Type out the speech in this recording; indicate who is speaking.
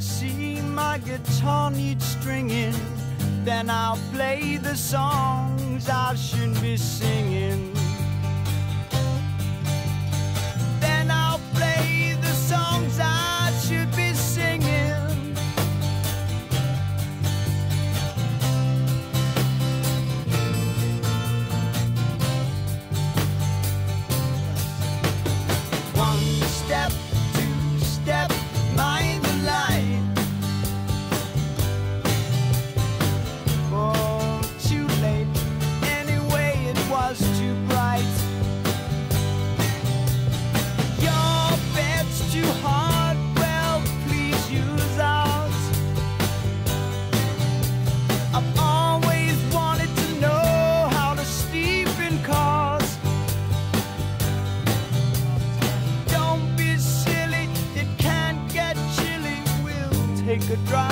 Speaker 1: see my guitar needs stringing, then I'll play the songs I should be singing. Then I'll play the songs I should be singing. One step, two step, mind the light. Oh, too late. Anyway, it was too bright. Your bed's too hard. Well, please use ours. I've always wanted to know how to sleep in cars. Don't be silly, it can't get chilly. We'll take a drive.